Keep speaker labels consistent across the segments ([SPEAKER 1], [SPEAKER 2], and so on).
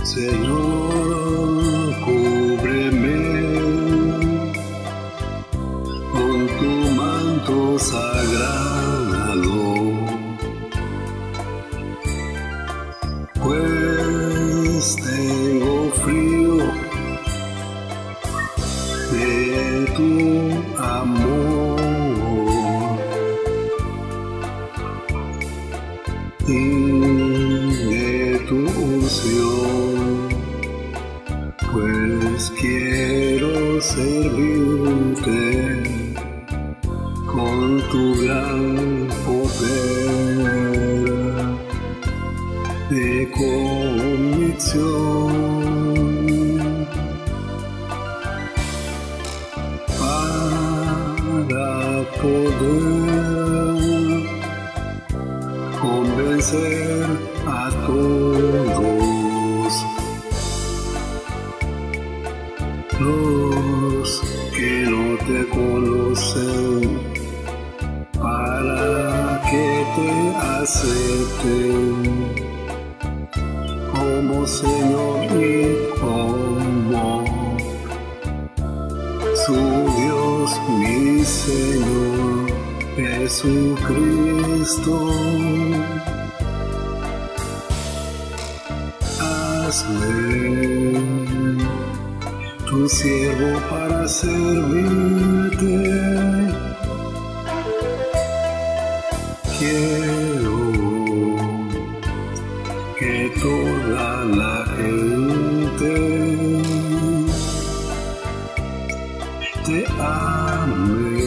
[SPEAKER 1] Señor, cúbreme con tu manto sagrado, pues tengo frío de tu amor y de tu unción, pues quiero servirte con tu gran poder de convicción, para poder convencer a todos los que no te conocen, para que te acepten como Señor y como su Dios, mi Señor Jesucristo. Hazme tu siervo para servirte. Quiero que toda la gente te ame,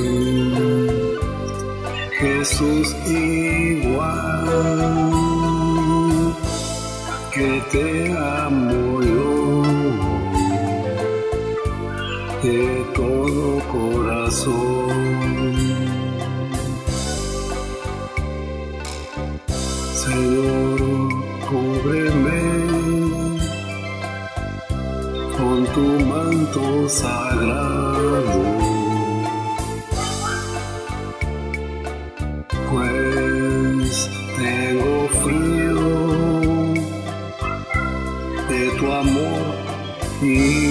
[SPEAKER 1] Jesús, igual que te amo yo, de todo corazón. Señor, cúbreme con tu manto sagrado, pues tengo frío de tu amor y